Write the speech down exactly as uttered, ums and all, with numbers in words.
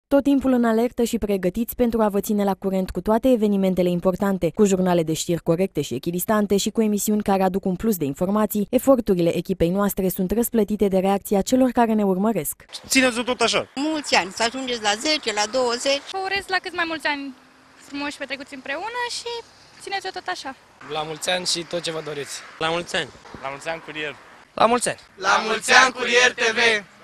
Tot timpul în alertă și pregătiți pentru a vă ține la curent cu toate evenimentele importante, cu jurnale de știri corecte și echidistante și cu emisiuni care aduc un plus de informații, eforturile echipei noastre sunt răsplătite de reacția celor care ne urmăresc. Țineți-o tot așa! Mulți ani, să ajungeți la zece, la douăzeci. Vă urez la cât mai mulți ani frumoși petrecuți împreună și țineți-o tot așa. La mulți ani și tot ce vă doriți. La mulți ani! La mulți ani, Curier! La mulți ani! La mulți ani, Curier T V!